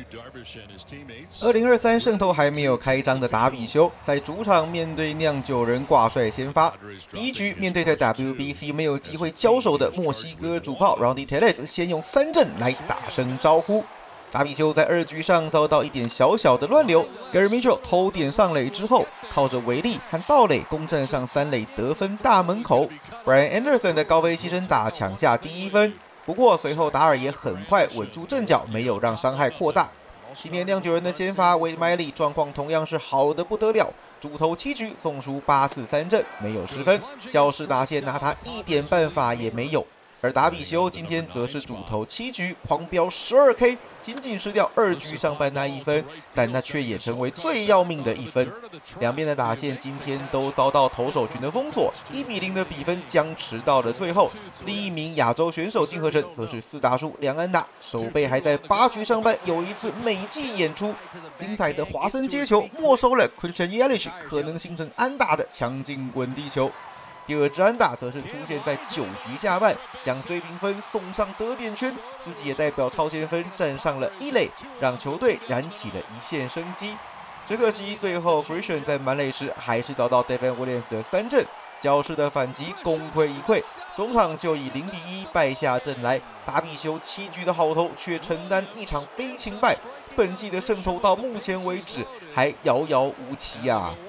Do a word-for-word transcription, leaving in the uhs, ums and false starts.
二零二三胜投还没有开张的达比修，在主场面对酿酒人挂帅先发。第一局面对在 W B C 没有机会交手的墨西哥主炮 Rowdy Tellez， 先用三振来打声招呼。达比修在二局上遭到一点小小的乱流 ，Gary Mitchell 偷点上垒之后，靠着维力和盗垒攻占上三垒得分大门口。Brian Anderson 的高飞牺牲打抢下第一分，不过随后达尔也很快稳住阵脚，没有让伤害扩大。今年酿酒人的先发Wade Miley状况同样是好的不得了，主投七局送出八次三振，没有失分，教士打线拿他一点办法也没有。而达比修今天则是主投七局狂飙 十二K， 仅仅失掉二局上半那一分，但那却也成为最要命的一分。两边的打线今天都遭到投手群的封锁，一比零的比分僵持到了最后。另一名亚洲选手金河成则是四打数两安打，手背还在八局上半有一次美技演出，精彩的滑身接球没收了 Christian Yelich 可能形成安打的强劲滚地球。第二支安打则是出现在九局下半，将追平分送上得点圈，自己也代表超前分站上了一垒，让球队燃起了一线生机。只可惜最后 Christian 在满垒时还是遭到 Devin Williams 的三振，教士的反击功亏一篑，中场就以零比一败下阵来。达比修七局的好投却承担一场悲情败，本季的胜投到目前为止还遥遥无期啊。